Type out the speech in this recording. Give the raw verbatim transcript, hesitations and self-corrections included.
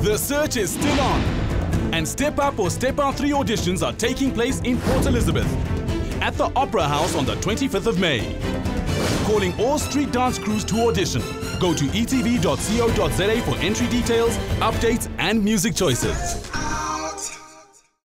The search is still on, and Step Up or Step Out three auditions are taking place in Port Elizabeth at the Opera House on the twenty-fifth of May. Calling all street dance crews to audition. Go to e t v dot co dot za for entry details, updates and music choices.